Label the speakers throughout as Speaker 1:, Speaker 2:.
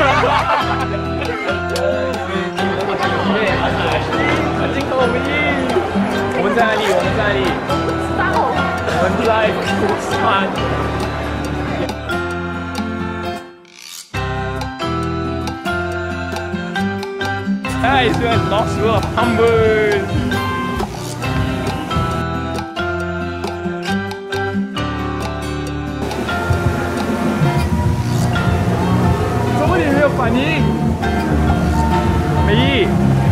Speaker 1: 镜头我们赢，我们在哪里？我们在哪里？我们在釜山。哎，现在老鼠了，Tambun。怎么你没有反应？美意。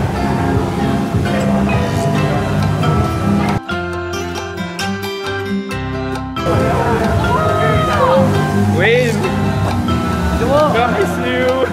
Speaker 1: 喂，怎么？不要害羞。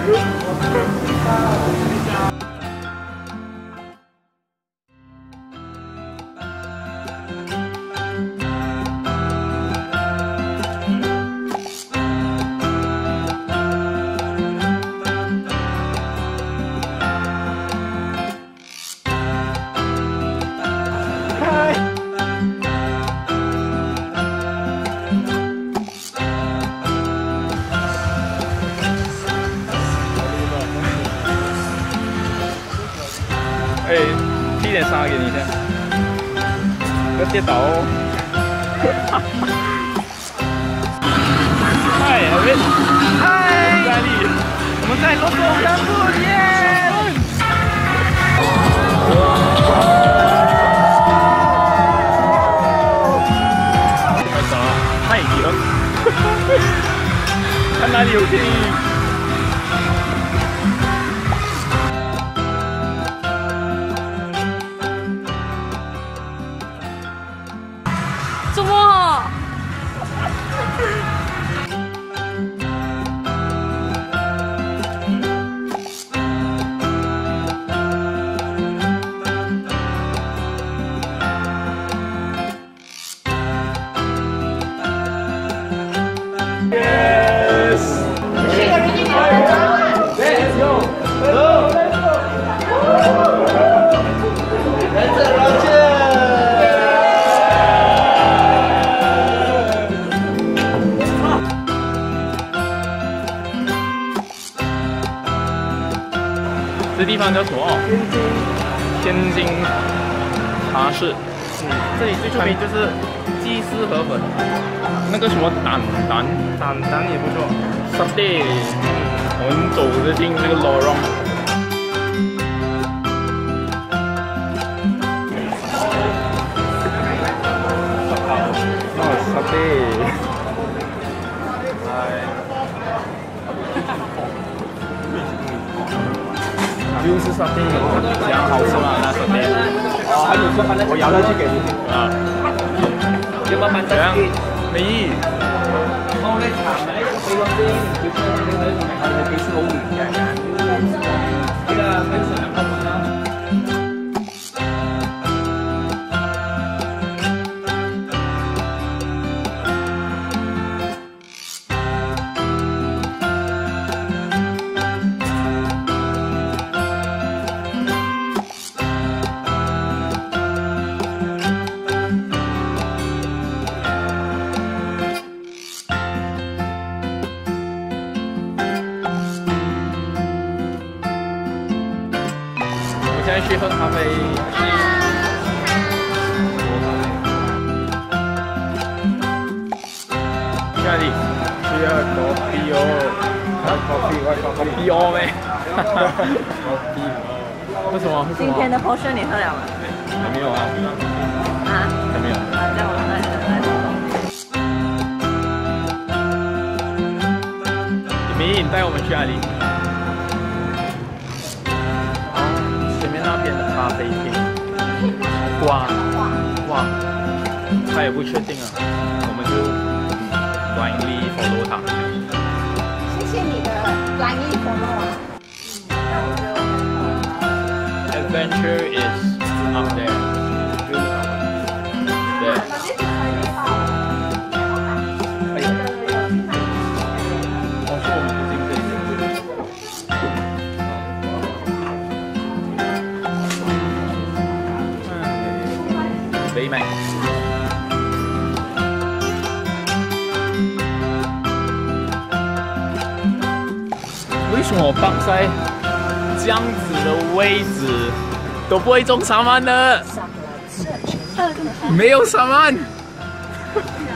Speaker 1: 哎，披点纱给你一下，不要跌倒哦。嗨，我们嗨，在哪里？我们在洛杉矶，耶！快走了，太远。看哪里有电影？
Speaker 2: 怎么？
Speaker 1: 这地方叫什么？天津茶室。这里最出名就是鸡丝河粉，那个什么蛋也不错。沙爹，我们走着进这个 lorong。哦，沙爹。就是沙爹，这样好吃吗？那沙爹？哦，还有说，我摇下去给你啊。要慢慢再给。美意。我咧查埋呢個俾我先，要將呢個幾錢好遠嘅。呢個非常好啦。 现在去喝咖啡。去哪里？去喝咖啡哦。咖啡哦咩？为什么？
Speaker 2: 今天的 potion 你喝了吗？
Speaker 1: 还没有啊。
Speaker 2: 啊？
Speaker 1: 还没有。
Speaker 2: 啊，这样我喝。
Speaker 1: 你带我们去哪里？ 那边的咖啡厅，哇，他也不确定啊，我们就blindly follow 他。
Speaker 2: 谢谢你的 blindly follow 啊。
Speaker 1: Adventure is up there. There. 北美。 为什么我放在这样子的位置都不会中沙曼呢？没有沙曼。